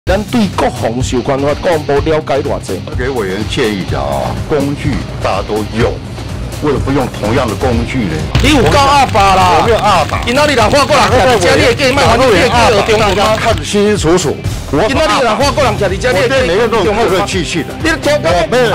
咱对国防授权法公布了解偌济？ 给委员建议的啊，工具大家都有，为了不用同样的工具呢？ 你有够阿爸啦！ 我没有阿爸。 今仔日人花过人徛伫遮，你会计卖还你会计学中文吗？ 看得清清楚楚。 今仔日人花过人徛伫遮，你会计每个人都有客客气气的。 你调讲没有。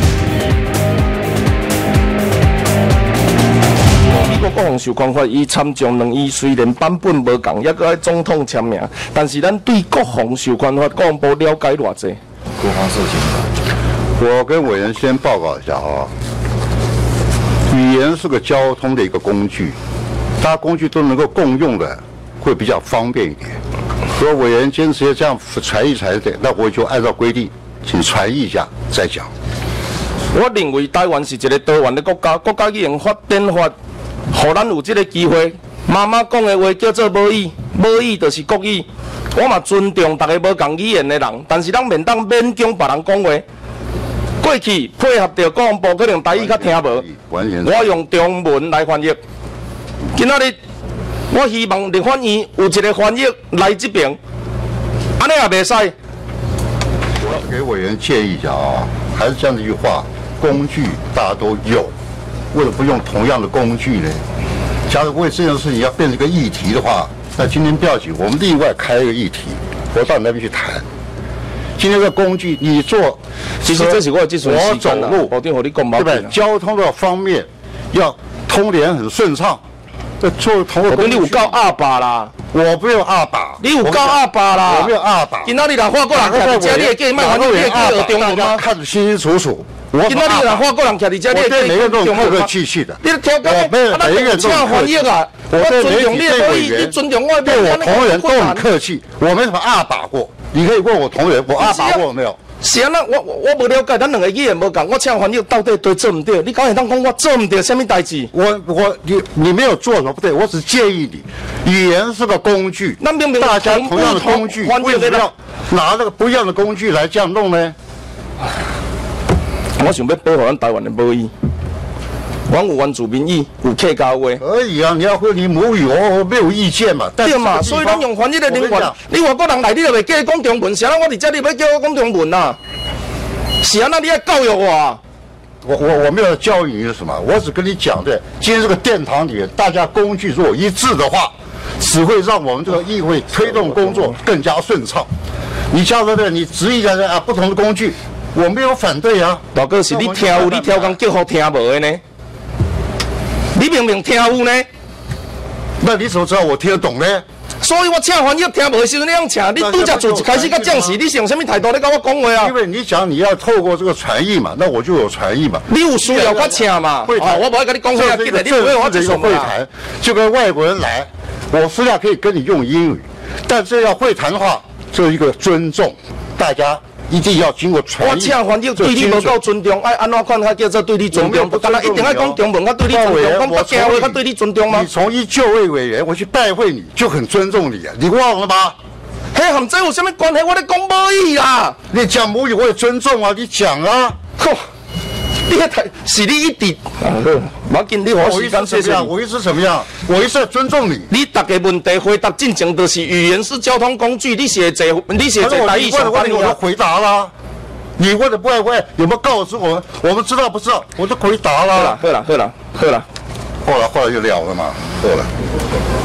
美国国防授权法伊参将两伊虽然版本无共，也搁爱总统签名，但是咱对国防授权法公布了解偌济？ 国防授权法，我跟委员先报告一下啊。语言是个交通的一个工具，大家工具都能够共用的，会比较方便一点。如果委员坚持要这样传译才对，那我就按照规定，请传译一下再讲。 我认为台湾是一个多元的国家，国家已经发展法。互咱有这个机会，妈妈讲的话叫做母语，母语就是国语。我嘛尊重大家无共语言的人，但是咱免当勉强别人讲话。过去配合着国防部可能台语较听无，我用中文来翻译。今仔日我希望立法院有一个翻译来这边，安尼也袂使。 我要给委员建议一下啊，还是这样一句话：工具大家都有。为了不用同样的工具呢，假如为这件事情要变成一个议题的话，那今天不要紧，我们另外开一个议题，我到你那边去谈。今天的工具，你坐， 其实这是我的技术我走路， 对不对？交通的方面要通联很顺畅。做同个工具， 你有够阿爸啦！ 我没有阿爸， 你有够阿爸啦！ 我没有阿爸。 今仔日人花过人徛伫遮，你会计卖还你会计学中文吗？ 看得清清楚楚。 今仔日人花过人徛伫遮，你会计每个人都有客客气气的。 你调讲， 每个人都翻译啊！我尊重你的可以，你尊重我的。 对我同仁都很客气，我没什么阿爸过。你可以问我同仁，我阿爸过没有？ 是啊，我无了解，咱两个语言无共，我请翻译到底对做唔对？你敢会当讲我做唔对什么代志？ 你没有做什么不对，我只建议你，语言是个工具， 那明明大家同样的工具，为什么要拿那个不一样的工具来这样弄呢？ 我想要保护咱台湾的母语，阮有原住民语，有客家话。 可以啊，你要会你母语，我没有意见嘛。 对嘛，所以咱用翻译的人员，你外国人来，你就袂叫伊讲中文，是啊，我伫遮你要叫我讲中文啊？是啊，那你要教育我啊？ 我没有教育你是什么，我只跟你讲的，今天这个殿堂里，大家工具如果一致的话，只会让我们这个议会推动工作更加顺畅。你加入的，你执意的啊不同的工具。我没有反对啊， 大哥是你听有，你挑工叫好听无的呢？你明明听有呢， 那你怎么知道我听得懂呢？ 所以我请翻译听无的时候，你样请，你拄则做一开始甲降时，你是用什么态度咧跟我讲话啊？ 因为你讲你要透过这个传译嘛，那我就有传译嘛。 你有需要我请嘛？我无爱跟你讲话，今日你不会我这个会谈，就跟外国人来，我私下可以跟你用英语，但这要会谈的话，这一个尊重，大家。一定要经过传译。 我请翻译对你无够尊重，爱安怎看他叫做对你尊重？干那一定爱讲中文，他对你尊重；讲北京话，他对你尊重吗？ 你从一就位委员，我去拜会你，就很尊重你啊！你忘了吗？ 嘿，和这有什么关系？我在讲母语啦。 你讲母语我也尊重啊，你讲啊。 呵，你那台是你一直我紧你我时间谢谢。 我意思怎么样？我意思尊重你。 你大个问题回答进前就是语言是交通工具，你写台语想翻译我都回答了。你问的不爱问，有没有告知我们？我们知道不知道？我都回答了。 好了， 后来就了了嘛，后来。